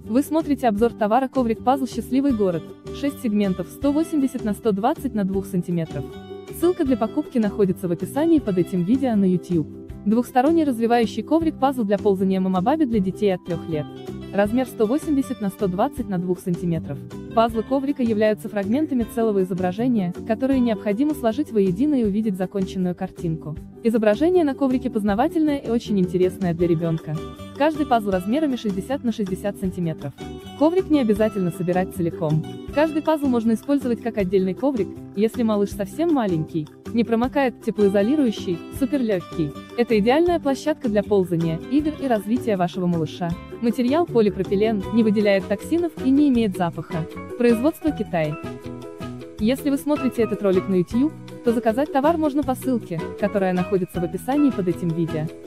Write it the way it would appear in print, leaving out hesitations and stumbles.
Вы смотрите обзор товара коврик-пазл «Счастливый город», 6 сегментов, 180 на 120 на 2 см. Ссылка для покупки находится в описании под этим видео на YouTube. Двухсторонний развивающий коврик-пазл для ползания мамабаби для детей от 3 лет. Размер 180 на 120 на 2 см. Пазлы коврика являются фрагментами целого изображения, которые необходимо сложить воедино и увидеть законченную картинку. Изображение на коврике познавательное и очень интересное для ребенка. Каждый пазл размерами 60 на 60 см. Коврик не обязательно собирать целиком. Каждый пазл можно использовать как отдельный коврик, если малыш совсем маленький, не промокает, теплоизолирующий, суперлегкий. Это идеальная площадка для ползания, игр и развития вашего малыша. Материал полипропилен, не выделяет токсинов и не имеет запаха. Производство Китай. Если вы смотрите этот ролик на YouTube, то заказать товар можно по ссылке, которая находится в описании под этим видео.